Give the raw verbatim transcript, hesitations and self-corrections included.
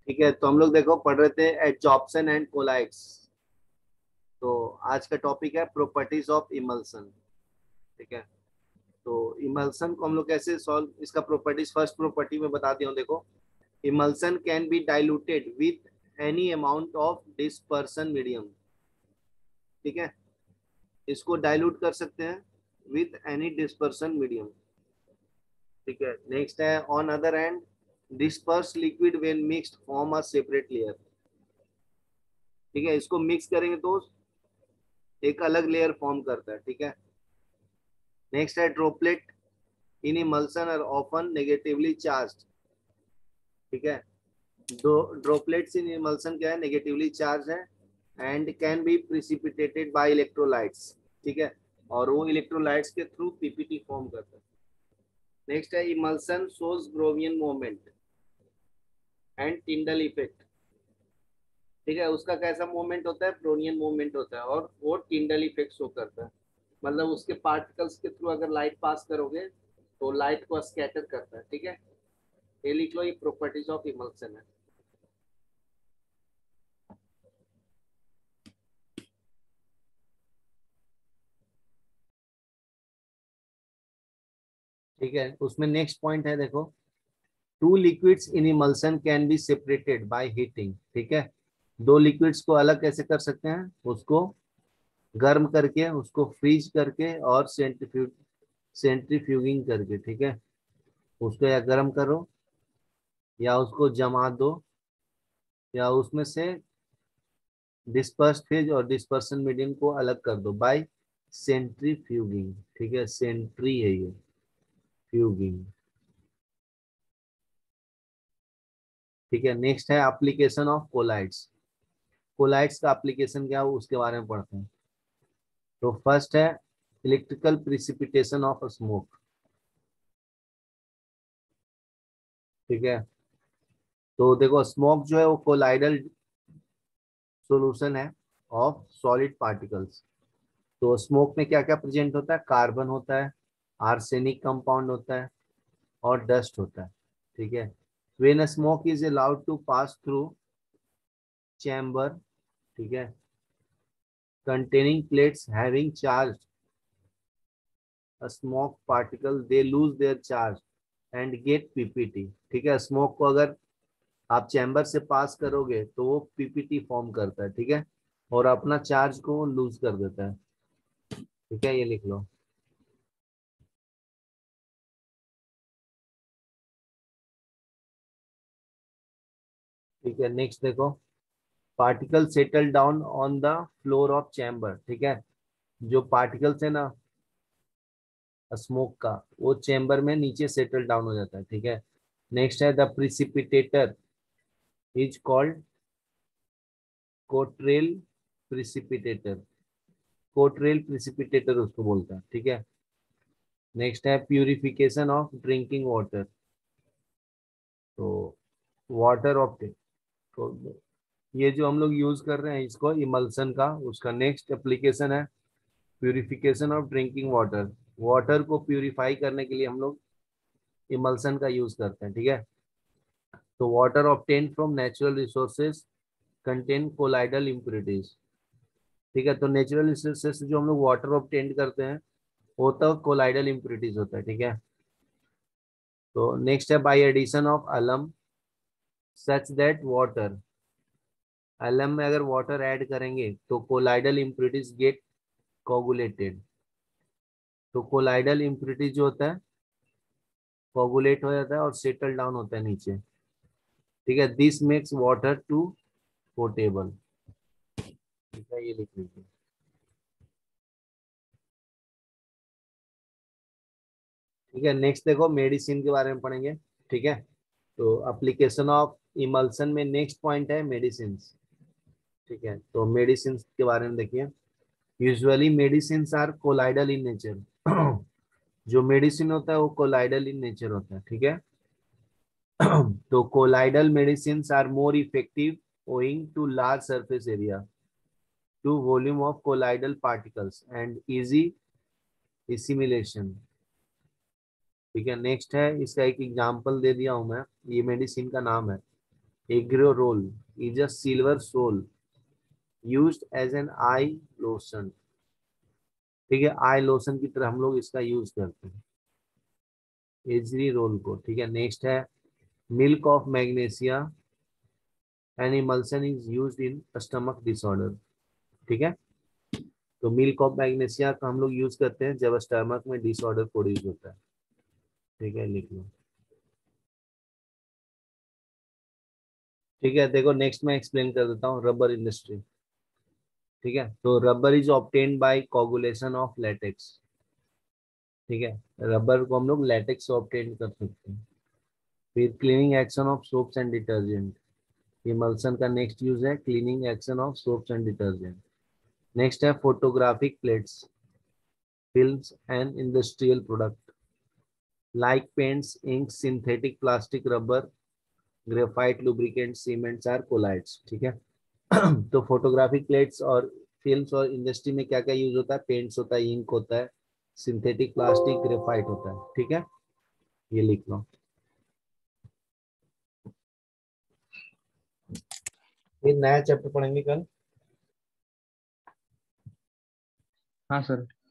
ठीक है, तो हम लोग देखो पढ़ रहे थे एडजॉर्प्शन एंड कोलाइड्स। तो आज का टॉपिक है प्रॉपर्टीज ऑफ इमल्सन। ठीक है, तो इमल्सन को हम लोग कैसे सॉल्व, इसका प्रॉपर्टीज फर्स्ट प्रॉपर्टी में बता दिया हूं। देखो, emulsion can be diluted with any amount of dispersion medium. ठीक है, इसको डाइल्यूट कर सकते हैं विथ एनी डिस्पर्सन मीडियम। ठीक है, नेक्स्ट है on other hand disperse liquid when mixed form a separate layer. ठीक है, इसको मिक्स करेंगे तो एक अलग लेयर फॉर्म करता है। ठीक है, नेक्स्ट है droplet in emulsion are often negatively charged. ठीक है, दो ड्रॉपलेट्स इन इमल्सन क्या है, नेगेटिवली चार्ज है and can be precipitated by electrolytes. ठीक है, और वो इलेक्ट्रोलाइट्स के थ्रू पीपीटी फॉर्म करता है। नेक्स्ट है emulsion shows Brownian movement and Tyndall effect. ठीक है, उसका कैसा मूवमेंट होता है, ब्रोनियन मूवमेंट होता है, और वो टिंडल इफेक्ट शो करता है। मतलब उसके पार्टिकल्स के थ्रू अगर लाइट पास करोगे तो लाइट को स्कैटर करता है। ठीक है, ये लिख लो, ये प्रॉपर्टीज ऑफ इमल्सन है। ठीक है, उसमें नेक्स्ट पॉइंट है, देखो, two liquids in emulsion can be separated by heating. ठीक है, दो लिक्विड्स को अलग कैसे कर सकते हैं, उसको गर्म करके, उसको फ्रीज करके और सेंट्रीफ्यूज सेंट्रीफ्यूगिंग करके। ठीक है, उसको या गर्म करो या उसको जमा दो या उसमें से डिस्पर्स फेज और डिस्पर्सन मीडियम को अलग कर दो बाय सेंट्रीफ्यूगिंग। ठीक है, सेंट्री है ये, फ्यूगिंग। ठीक है, नेक्स्ट है एप्लीकेशन ऑफ कोलाइड्स। कोलाइड्स का एप्लीकेशन क्या हो उसके बारे में पढ़ते हैं। तो फर्स्ट है इलेक्ट्रिकल प्रिसिपिटेशन ऑफ स्मोक। ठीक है, तो देखो स्मोक जो है वो कोलाइडल सॉल्यूशन है ऑफ सॉलिड पार्टिकल्स। तो स्मोक में क्या क्या प्रेजेंट होता है, कार्बन होता है, आर्सेनिक कंपाउंड होता है और डस्ट होता है। ठीक है, when a smoke is allowed to pass through chamber, ठीक है, containing plates having charged a smoke particle, they lose their charge and get PPT. ठीक है, स्मोक को अगर आप चैम्बर से पास करोगे तो वो पीपीटी फॉर्म करता है। ठीक है, और अपना चार्ज को लूज कर देता है। ठीक है, ये लिख लो। ठीक है, नेक्स्ट देखो, particle settle down on the floor of chamber. ठीक है, जो पार्टिकल्स है ना स्मोक का, वो चैम्बर में नीचे सेटल डाउन हो जाता है। ठीक है, नेक्स्ट है the precipitator is called Cottrell precipitator. Cottrell precipitator उसको बोलता है। ठीक है, नेक्स्ट है प्यूरिफिकेशन ऑफ ड्रिंकिंग वाटर। तो वाटर ऑफ, तो ये जो हम लोग यूज कर रहे हैं इसको इमल्सन का, उसका नेक्स्ट एप्लीकेशन है purification of drinking water. Water को प्यूरिफाई करने के लिए हम लोग इमल्सन का यूज करते हैं। ठीक है, तो water obtain from natural resources contain colloidal impurities. ठीक है, तो नेचुरल रिसोर्सेज से जो हम लोग वाटर ऑब्टेन करते हैं वो तो कोलाइडल इम्प्योरिटीज होता है। ठीक है, तो नेक्स्ट है बाय एडिशन ऑफ अलम सच दैट वाटर, अलम में अगर वाटर ऐड करेंगे तो कोलाइडल इम्प्योरिटीज गेट कोगुलेटेड। तो कोलाइडल इम्प्योरिटीज जो होता है कोगुलेट हो जाता है और सेटल डाउन होता है नीचे। ठीक है, this makes water to portable. ठीक है, ये लिख लीजिए। ठीक है, नेक्स्ट देखो मेडिसिन के बारे में पढ़ेंगे। ठीक है, तो एप्लीकेशन ऑफ इमल्सन में नेक्स्ट पॉइंट है मेडिसिन। ठीक है, तो मेडिसिन के बारे में देखिए, usually medicine are colloidal in nature. जो मेडिसिन होता है वो कोलाइडल इन नेचर होता है। ठीक है, तो colloidal medicine are more effective owing to large surface area, to volume of colloidal particles and easy assimilation। ठीक है, नेक्स्ट है, इसका एक एग्जांपल दे दिया हूं मैं, ये मेडिसिन का नाम है एग्रोरोल is a silver sol used as an eye lotion. ठीक है, आई लोशन की तरह हम लोग इसका यूज करते हैं एजरी रोल को। ठीक है, नेक्स्ट है milk of magnesia an emulsion is used in stomach disorder. ठीक है, तो मिल्क ऑफ मैग्नीशिया का हम लोग यूज करते हैं जब स्टमक में डिसऑर्डर प्रोड्यूस होता है। ठीक है, लिख लो। ठीक है, देखो नेक्स्ट मैं एक्सप्लेन कर देता हूँ रबर इंडस्ट्री। ठीक है, तो rubber is obtained by coagulation of latex. ठीक है, रबर को हम लोग लेटेक्स से ऑब्टेन कर सकते हैं। फिर cleaning action of soaps and detergent, emulsion का नेक्स्ट यूज है cleaning action of soaps and detergent. Next है photographic plates, films and industrial product like paints, ink, synthetic plastic, rubber, graphite, lubricant, cements are colloids. ठीक है, तो photographic plates और films और industry में क्या क्या यूज होता है, पेंट्स होता है, इंक होता है, सिंथेटिक प्लास्टिक, ग्रेफाइट होता है। ठीक है, ये लिख लो। फिर नया चैप्टर पढ़ेंगे कल। हाँ सर।